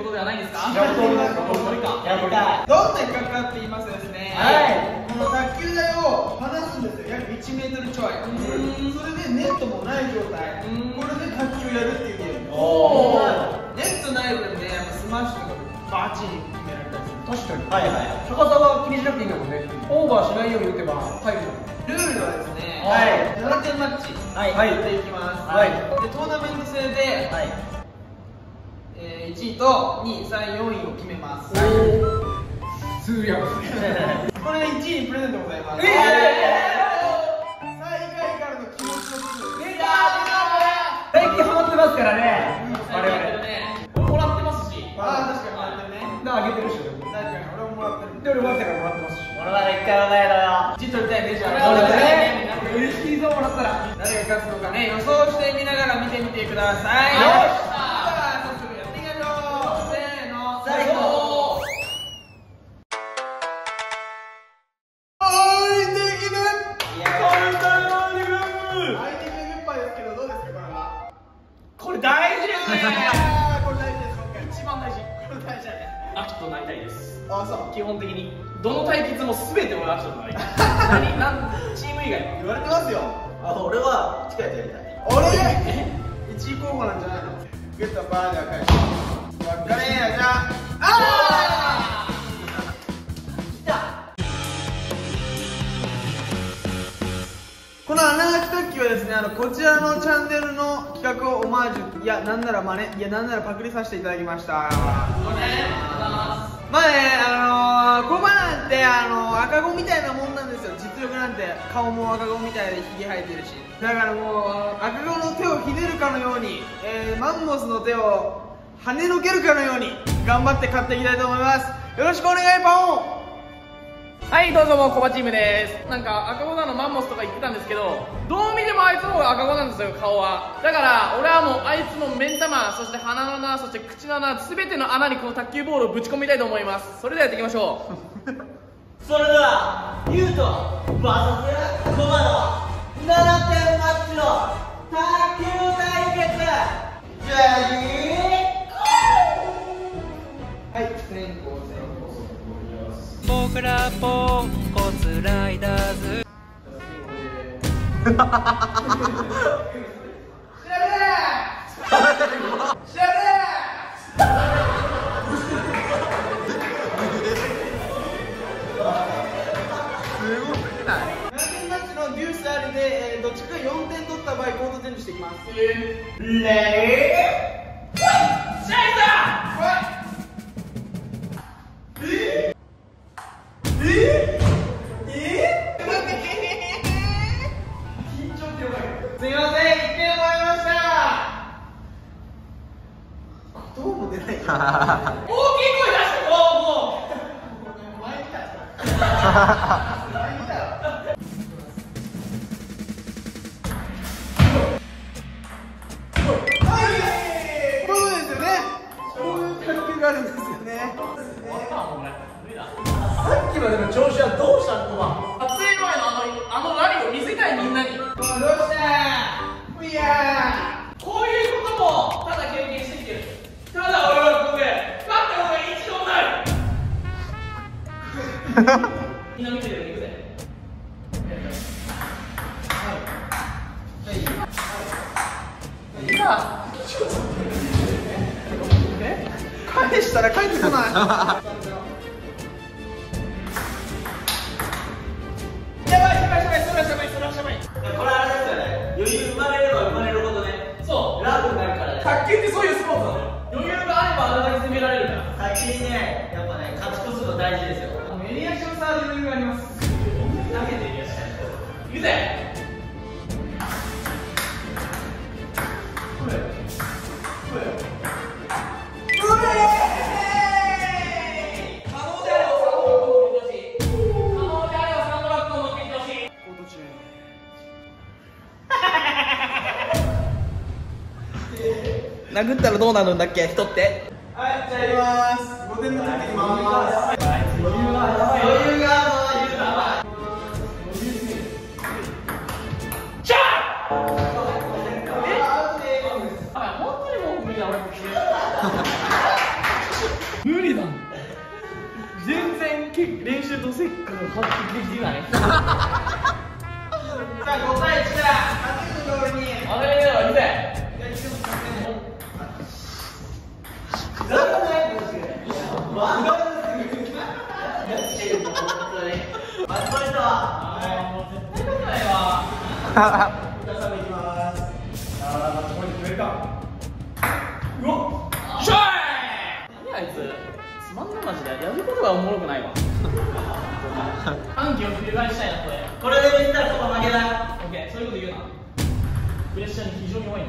ことではないですか？ やると思います。 やりたい。 どんな企画かって言いますとですね、この卓球台を離すんですよ。約1メートルちょい。それでネットもない状態。これで卓球やるっていうゲームです。ネットない分ね、やっぱスマッシュとかバチン決められたりする。 確かに。はいはい。高さは気にしなくていいんだもんね。オーバーしないように打てば入る。 ルールはですね、7点マッチはいやっていきます。 はい。 でトーナメント制で、1位と2位、3位、4位を決めます。 通訳。 これで1位にプレゼントございます。最下位からの気持ちの部分。 最近ハマってますからね。 我々もらってますし。ああ、確かにもらってるね。 あげてるし。 確かに俺ももらってる。 で俺もらってからもらってますし。 俺まで一回もないのよ。 1位取りたいね。じゃそうだね。 ね。嬉しいぞもらったら。 誰が勝つのかね、予想してみながら見てみてください。 よし。 さあ早速やっていきましょう。せーの、 最高。 これ大事ですね。これ大事です。今回一番大事。 これ大事だね。 アキとなりたいです。 あ、そう。 基本的にどの対決も全て俺アキとなりたい。チーム以外言われてますよ。 俺は近いとやりたい。 俺1位候補なんじゃないの？グッドバーガー返し。わかれやじゃあ。ああ。来た。この穴あき卓球はですね、こちらのチャンネルの企画をオマージュ、いやなんなら真似、いやなんならパクリさせていただきました。まあね、コバなんて赤子みたいなもんなんですよ。実力なんて顔も赤子みたいでひげ生えてるし、だからもう赤子の手をひねるかのように、マンモスの手を跳ねのけるかのように頑張って勝っていきたいと思います。よろしくお願いパオン。 はい、どうぞもコバチームです。なんか赤子なのマンモスとか言ってたんですけど、どう見てもあいつの方が赤子なんですよ、顔は。だから俺はもうあいつの目ん玉、そして鼻の穴、そして口の穴、全ての穴にこの卓球ボールをぶち込みたいと思います。それではやっていきましょう。 それではユウト VS コバの7点マッチの卓球対決、じゃあはい、先行僕らポンコツライダーズ調べデュースありで、どっちかが4点取った場合コートチェンジしていきます。 レディーシャイザすみません、1点終わりました。どうも出ない。 大きい声出してもう前見た。あるんですよね。 さっきまでの調子はどうしたのコバ？ 撮影前のあのラリーを見せたいみんなに。 どうしたー？いやー、こういうこともただ経験してきてる。ただ俺はここで勝ったことが一度もない。みんな見てるよ、行くぜ。 いや返したら帰ってこない。やばい、それはしゃべい。 これあれですよね、余裕生まれれば生まれるほどね、 そう、 ラフになるからね。 卓球ってそういうスポーツなのよ。余裕があればあれだけ攻められるから。 先にね、やっぱね、勝ち越すの大事ですよ。 襟足を触る余裕があります。 投げていらっしゃる。行くぜ。殴ったらどうなるんだっけ、人って。 はい、じゃあいきます。5点目取ってきます。 余裕がシャー。本当にもう無理だ俺。 ートせっかく発揮できてないさあ5対1だ勝てるようにあれよ見てつまんなマジでやることがおもろくないわ歓喜を繰り返したいなこれこれで見たらここ負けだ。 オッケーそういうこと言うなプレッシャーに非常に弱いの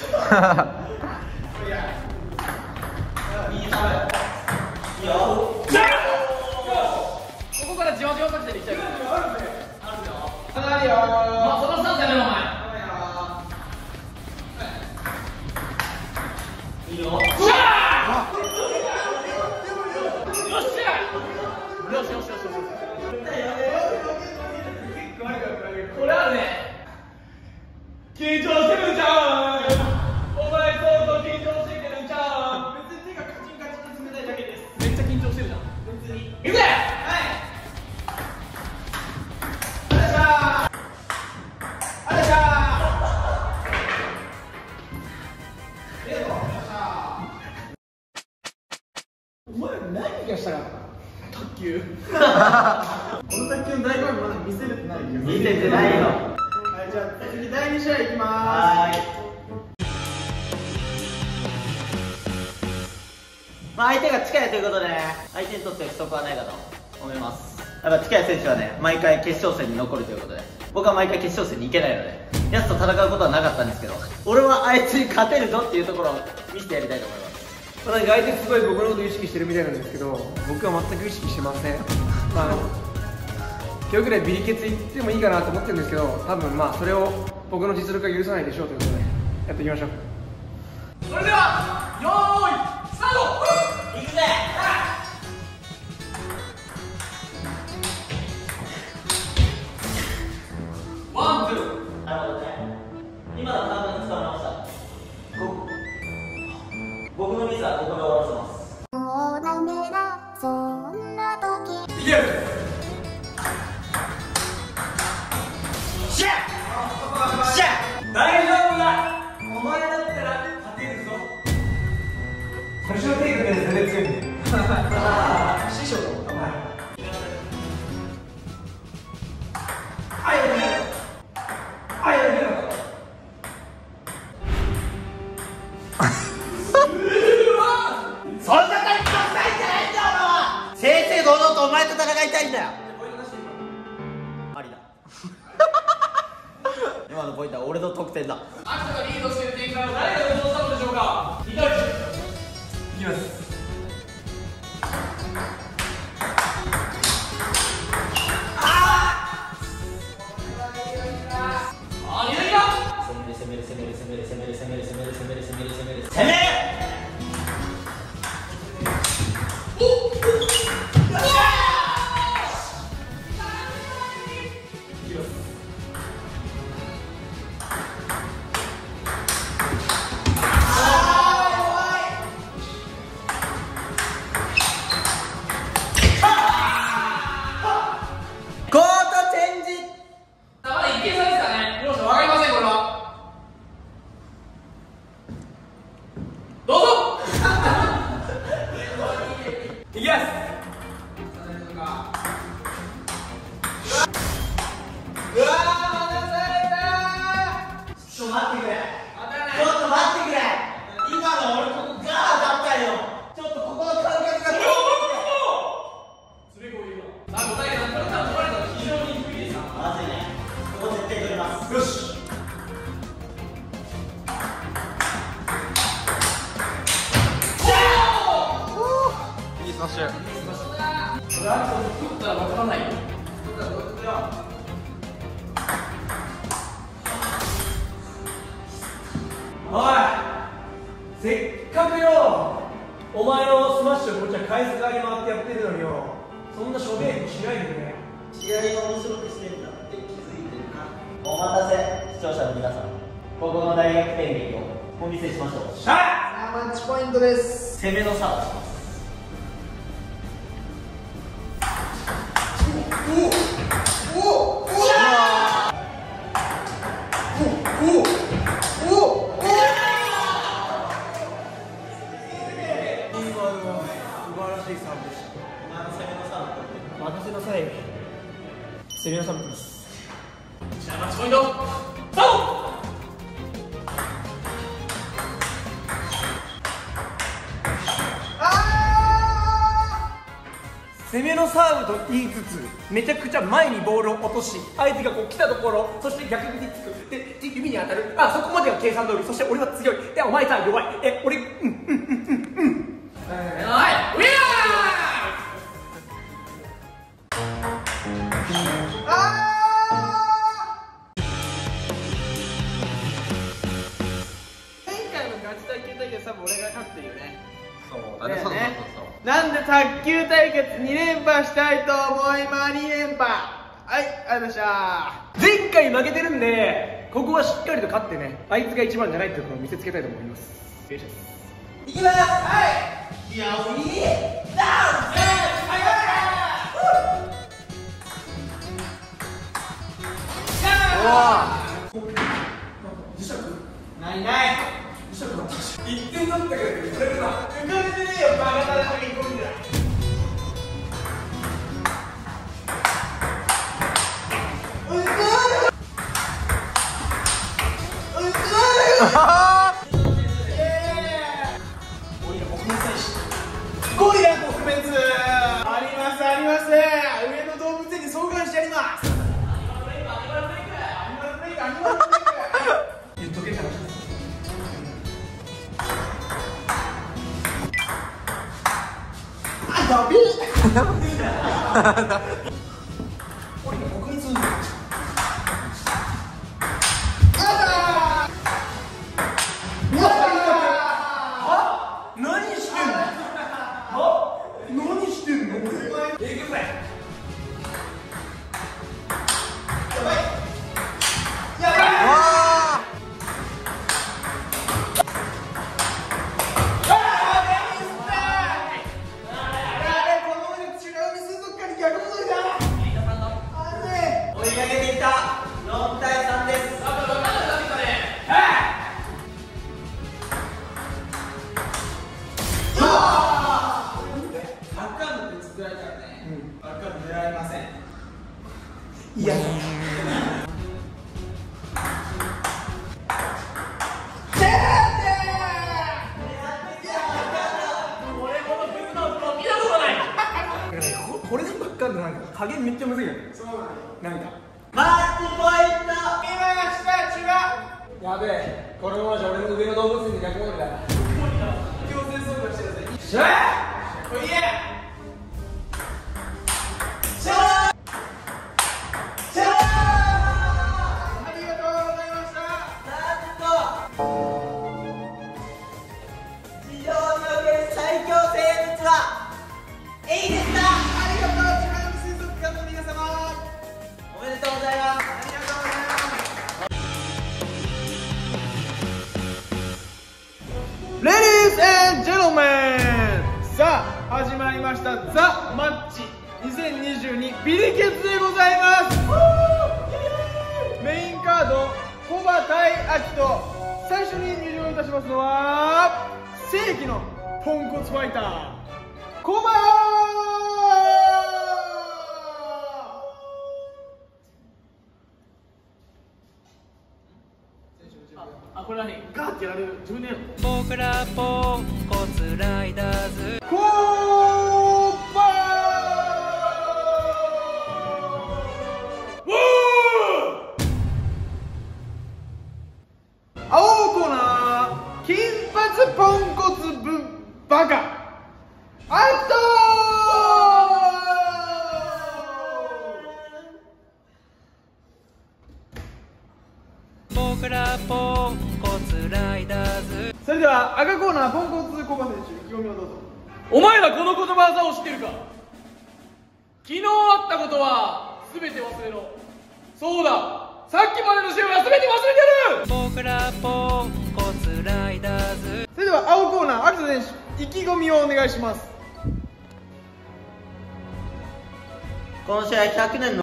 いいよ。 ここからじわじわかけていきたいからあるよまあそのスタンスやめろお前いいよ。 よっしゃよしよしよしよしこれはね緊張してるんちゃうお前相当緊張してるんちゃう別に手がカチンカチンに冷たいだけですめっちゃ緊張してるじゃん別にいくぜお前何がしたかった卓球この卓球の醍醐味まだ見せれてないけど見せてないよ。 はいじゃあ次第2試合いきまはーい。まあ相手が近いということで、相手にとって不足はないかと思います。やっぱ近い選手はね、毎回決勝戦に残るということで、僕は毎回決勝戦に行けないので、ヤスと戦うことはなかったんですけど、俺はあいつに勝てるぞっていうところを見せてやりたいと思います。 なんか相手すごい僕のことを意識してるみたいなんですけど、僕は全く意識してません。まあ今日ぐらいビリケツいってもいいかなと思ってるんですけど、多分まあそれを僕の実力が許さないでしょうということでやっていきましょう。 それではよーいスタートいくぜ。 ワンツーなるほどね。今の単語に使われました。僕のミスはここで終わらせます。 もうダメだそんな時いけるシャッシャッ。 大丈夫だお前だったら勝てるぞ最初のテイクで全然強いんで師匠だもんな。 そんな感じのしたいんじゃないんだ俺は。正々堂々とお前と戦いたいんだよ。ありだ。今のポイントは俺の得点だ。 秋田がリードしている展開を誰が予想したのでしょうかいきますあー二塁だ攻める攻める攻める攻める攻める攻める攻める攻める攻める攻める。コートチェンジ。 まだ1点差ですかね両者分かりませんこれはどうぞいきますうわー離されたちょっと待ってくれ。ちょっと待ってくれ。今の俺ここガーだったよ。ちょっとここの感覚がそれこういうのさあ答えがこれから取られたら非常に低いですまずいね。ここ絶対取ります。 よしいいスマッシュこれあと取ったら分からないよおい、せっかくよお前のスマッシュをこっちは返す側に回ってやってるのによ、そんなしょべえことしないでね。 試合を面白くしてるんだって気づいてるか。お待たせ視聴者の皆さん、ここの大逆転劇をお見せしましょう。 マッチポイントです攻めの差をします。 任せなさい。セリアサムです。 じゃあマッチポイントスタート。 攻めのサーブと言いつつめちゃくちゃ前にボールを落とし、相手がこう来たところ、そして逆につくで指に当たる。あ、そこまでは計算通り。そして俺は強い。お前さ弱い。俺はい、ウィナー。 多分俺が勝ってるよね。 そうだよね。なんで卓球対決2連覇したいと思います。2連覇。はい、ありがとうございました。 前回負けてるんで、ここはしっかりと勝ってね、あいつが一番じゃないっていうことを見せつけたいと思います。よいしょ。 いきます。はい。いや、ウィーダウンセないない1点取ったけどそれは浮かれてねえよバカだらけに込んでゴリラ撲滅ありますあります。上野動物園に送還してやります。言っとけって話です。あ、ダメ俺今国立運動いやこれでばっかんでなんか加減めっちゃむずいよね。なんかマッチポイント見ました千葉。 やべえ、このままじゃ俺の上の動物園で逆戻りだ。 強制送還してください。しゃーおいえしゃーしゃーありがとうございました。 なんと地上における最強生物はエイでした。 ありがとう千葉の水族館の皆様おめでとうございます。 ありがとうございます。レディース&ジェントルメン、さあ始まりましたザ・マッチ2022ビリケツでございます。メインカードコバ対アキト、最初に入場いたしますのは世紀のポンコツファイターコバあ、これ何ガーってやられる自分でやるの。 僕らポンコツライダーズコバ青コーナー金髪ポンコツぶバカアクト僕らポンコツライダーズ。 それでは赤コーナーポンコツコバ選手意気込みをどうぞ。 お前らこの言葉技を知ってるか。昨日あったことは全て忘れろ。そうだ、さっきまでの試合は全て忘れてる。 僕らポンコツライダーズ。 それでは青コーナー秋田選手意気込みをお願いします。 この試合100年の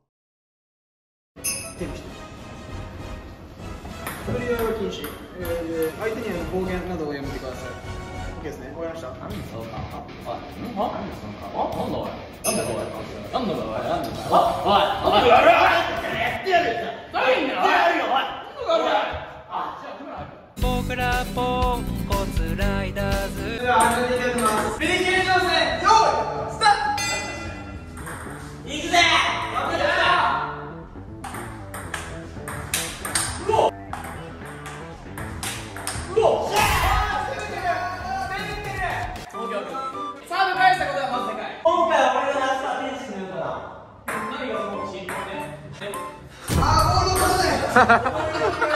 取り合いは禁止、相手には暴言などをやめてください。 OK ですね、わかりました。 何そのかおいなんだおいなんだおいなんだおいなんだおいおいやってやる何んだよおい僕らポンコツライダーズ。 では始めていきたいと思います。ビリケン挑戦、よーいスタート。 いくぜサーブ返したことはまず世界。 今回は俺がナイスパーティーチームだから何がその進行ね。 あー、ボールを取らない。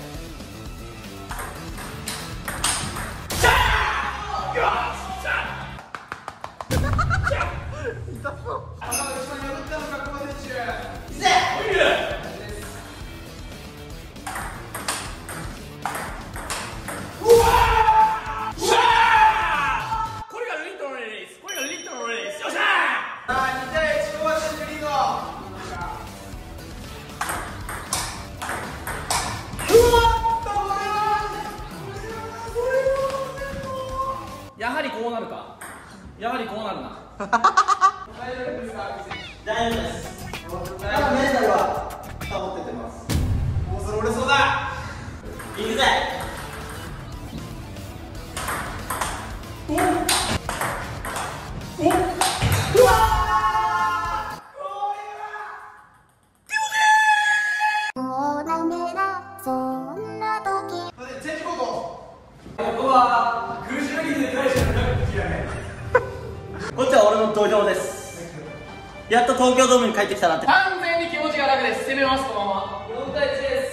やはりこうなるか。やはりこうなるな。 大丈夫です。まだメンタルは保っててます。 もうそれ折れそうだ。 いくぜもうダメだそんな時チェンジコート。 ここは苦しみで大したのなくていやね。 こっちは俺の土俵です。やっと東京ドームに帰ってきたなって。 完全に気持ちが楽です。攻めますこのまま。4対1です。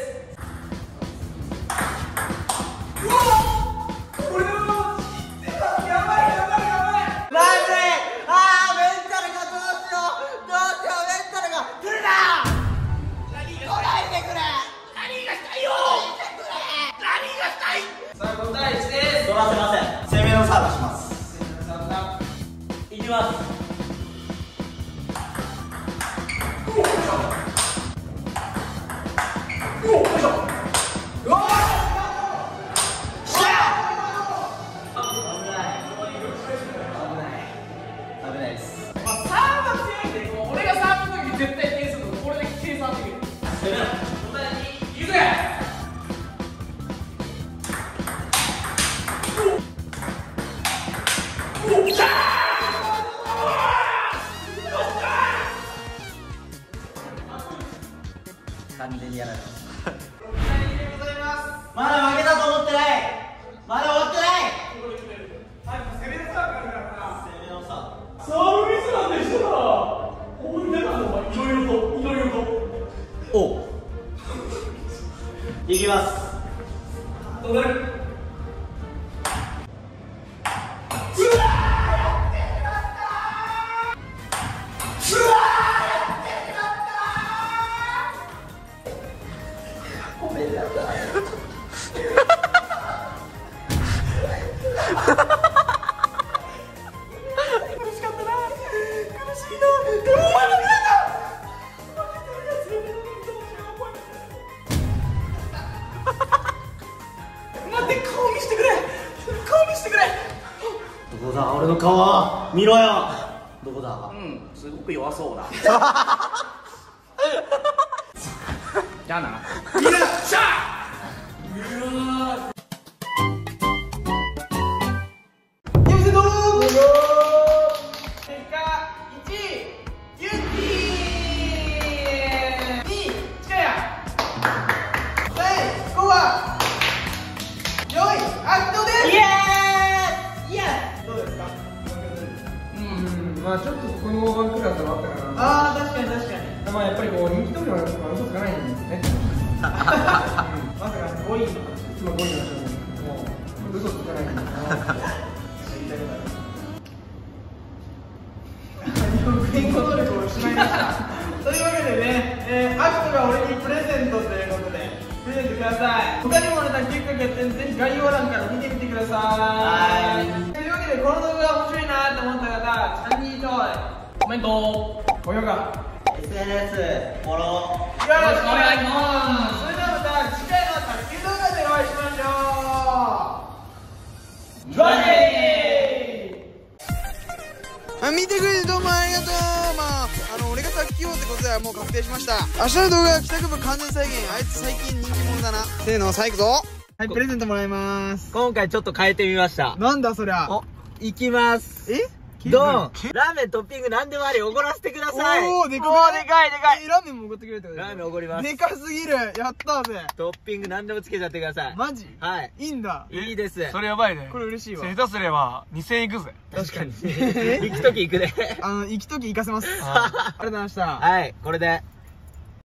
取らせません。攻めのサーブします。いきます。危ないです。 サーブは強いんで、もう俺がサーブの時に絶対点数とこれで計算できる。 攻めろ。 いくぜ。 完全にやられます。まだ負けたと思ってない。まだ終わってない。攻めのサーブ。 サーブミスなんでしたら思い出たのはいろいろとおういきます。 どうなる。 どこだ俺の顔見ろよ。どこだ。 すごく弱そうだ。じゃあな。いらっしゃよせどー。結果1位ユッティー、2位チカヤ、3位スコア、4位アキトです。 イエーイ。イエーイ。 どうですか。 まあちょっとこのワンクラスもあったかな。 ああ、確かに確かに。 まあやっぱりこう人気取りは嘘つかないんですね。 まさか5位のいつも5位の人にもう嘘つかないんだな。 言語能力を失いました。というわけでね、アキトが俺にプレゼントということでプレゼントください。他にもね、卓球企画やってるんでぜひ概要欄から見てみてください。というわけでこの動画が面白いなと思った方、チャンネル登録、 コメント高評価 SNS フォロよろしくお願いします。それではまた次回の卓球動画でお会いしましょう。じゃあねー。見てくれてどうもありがとう。俺が卓球王ってことではもう確定しました。明日の動画は帰宅部完全再現。あいつ最近人気者だな。せーの、さあ行くぞ。はい、プレゼントもらいます。 今回ちょっと変えてみました。 なんだそりゃ。 お、いきます。 え？ ドン。ラーメントッピング何でもありおごらせてください。 おー、でかい。ラーメンもおごってくれるってこと？ ラーメンおごります。 でかすぎる。やったぜ。 トッピング何でもつけちゃってください。 マジ？ はい。 いいんだ。 いいです。 それやばいね。 これ嬉しいわ。 下手すれば2000円いくぜ。 確かに。行くとき行くね。 行くとき行かせます。ありがとうございました。 はい、これで。